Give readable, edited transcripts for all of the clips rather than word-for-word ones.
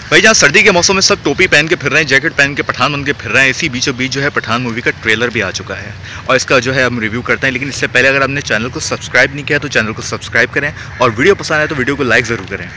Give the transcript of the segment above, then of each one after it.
भाई जहाँ सर्दी के मौसम में सब टोपी पहन के फिर रहे हैं, जैकेट पहन के पठान बन के फिर रहे हैं, इसी बीचों बीच जो है पठान मूवी का ट्रेलर भी आ चुका है और इसका जो है हम रिव्यू करते हैं। लेकिन इससे पहले अगर आपने चैनल को सब्सक्राइब नहीं किया तो चैनल को सब्सक्राइब करें और वीडियो पसंद आए तो वीडियो को लाइक ज़रूर करें।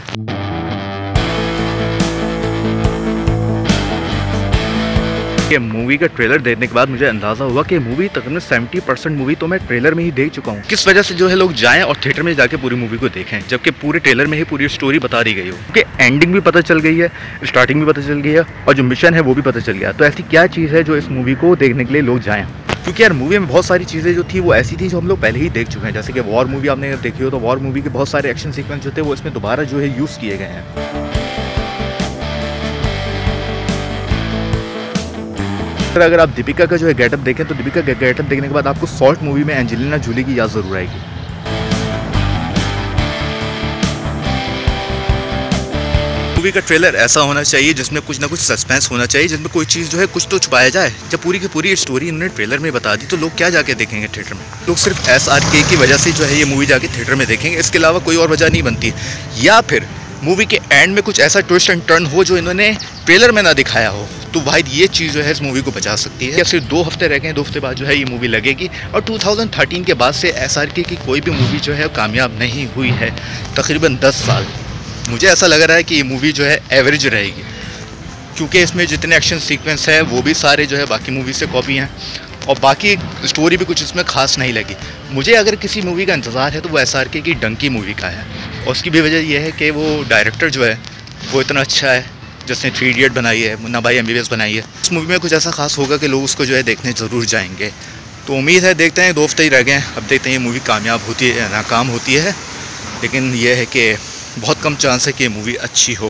ये मूवी का ट्रेलर देखने के बाद मुझे अंदाज़ा हुआ कि मूवी तकरीबन 70% मूवी तो मैं ट्रेलर में ही देख चुका हूँ। किस वजह से जो है लोग जाएं और थिएटर में जाके पूरी मूवी को देखें, जबकि पूरे ट्रेलर में ही पूरी स्टोरी बता दी गई हो। क्योंकि एंडिंग भी पता चल गई है, स्टार्टिंग भी पता चल गई है और जो मिशन है वो भी पता चल गया। तो ऐसी क्या चीज़ है जो इस मूवी को देखने के लिए लोग जाएँ? क्योंकि यार मूवी में बहुत सारी चीज़ें जो थी वो ऐसी थी जो हम लोग पहले ही देख चुके हैं। जैसे कि वॉर मूवी आपने देखी हो तो वॉर मूवी के बहुत सारे एक्शन सीक्वेंस जो थे वो इसमें दोबारा जो है यूज़ किए गए हैं। अगर आप दीपिका का जो है गेटअप देखें तो दीपिका का गेटअप देखने के बाद आपको सॉल्ट मूवी में एंजेलिना जूली की याद ज़रूर आएगी। मूवी का ट्रेलर ऐसा होना चाहिए जिसमें कुछ ना कुछ सस्पेंस होना चाहिए, जिसमें कोई चीज़ जो है कुछ तो छुपाया जाए। जब पूरी की पूरी स्टोरी इन्होंने ट्रेलर में बता दी तो लोग क्या जाके देखेंगे थिएटर में? लोग सिर्फ SRK की वजह से जो है ये मूवी जाके थिएटर में देखेंगे, इसके अलावा कोई और वजह नहीं बनती। या फिर मूवी के एंड में कुछ ऐसा ट्विस्ट एंड टर्न हो जो इन्होंने ट्रेलर में ना दिखाया हो, तो भाई ये चीज़ जो है इस मूवी को बचा सकती है। या सिर्फ 2 हफ्ते रह गए, 2 हफ्ते बाद जो है ये मूवी लगेगी। और 2013 के बाद से SRK की कोई भी मूवी जो है कामयाब नहीं हुई है, तकरीबन 10 साल। मुझे ऐसा लग रहा है कि ये मूवी जो है एवरेज रहेगी, क्योंकि इसमें जितने एक्शन सीक्वेंस है वो भी सारे जो है बाकी मूवी से कॉपी हैं और बाकी स्टोरी भी कुछ इसमें खास नहीं लगी। मुझे अगर किसी मूवी का इंतज़ार है तो वो SRK की डंकी मूवी का है, और उसकी भी वजह यह है कि वो डायरेक्टर जो है वो इतना अच्छा है, जिसने 3 इडियट बनाई है, मुन्ना भाई MBBS बनाई है। इस मूवी में कुछ ऐसा खास होगा कि लोग उसको जो है देखने ज़रूर जाएंगे। तो उम्मीद है, देखते हैं, 2 हफ्ते ही रह गए हैं, अब देखते हैं ये मूवी कामयाब होती है या नाकाम होती है। लेकिन यह है कि बहुत कम चांस है कि ये मूवी अच्छी हो।